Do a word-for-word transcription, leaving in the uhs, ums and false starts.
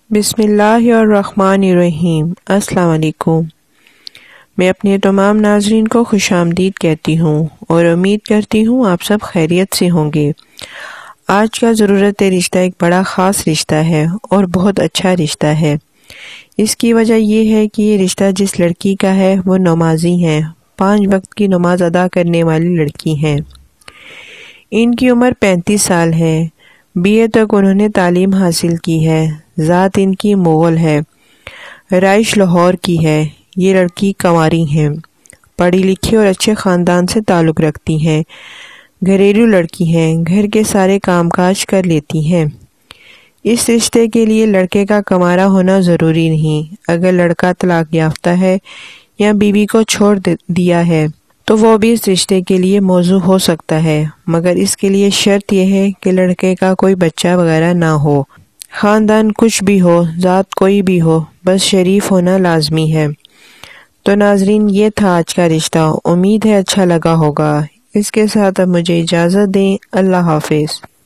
بسم اللہ الرحمن الرحیم۔ السلام علیکم۔ میں اپنے تمام ناظرین کو خوش آمدید کہتی ہوں اور امید کرتی ہوں آپ سب خیریت سے ہوں گے۔ آج کا ضرورت رشتہ ایک بڑا خاص رشتہ ہے اور بہت اچھا رشتہ ہے۔ اس کی وجہ یہ ہے کہ یہ رشتہ جس لڑکی کا ہے وہ نمازی ہیں، پانچ وقت کی نماز ادا کرنے والی لڑکی ہیں۔ ان کی عمر پینتیس سال ہے، بی اے تک انہوں نے تعلیم حاصل کی ہے، ذات ان کی مغل ہے، رہائش لاہور کی ہے۔ یہ لڑکی کنواری ہیں، پڑھی لکھی اور اچھے خاندان سے تعلق رکھتی ہیں، گھریلو لڑکی ہیں، گھر کے سارے کام کاج کر لیتی ہیں۔ اس رشتے کے لیے لڑکے کا کنوارا ہونا ضروری نہیں۔ اگر لڑکا طلاق یافتہ ہے یا بیوی کو چھوڑ دیا ہے تو وہ بھی اس رشتے کے لیے موزوں ہو سکتا ہے، مگر اس کے لیے شرط یہ ہے کہ لڑکے کا کوئی بچہ وغیرہ نہ ہو، خاندان کچھ بھی ہو، ذات کوئی بھی ہو، بس شریف ہونا لازمی ہے۔ تو ناظرین، یہ تھا آج کا رشتہ، امید ہے اچھا لگا ہوگا۔ اس کے ساتھ اب مجھے اجازت دیں، اللہ حافظ۔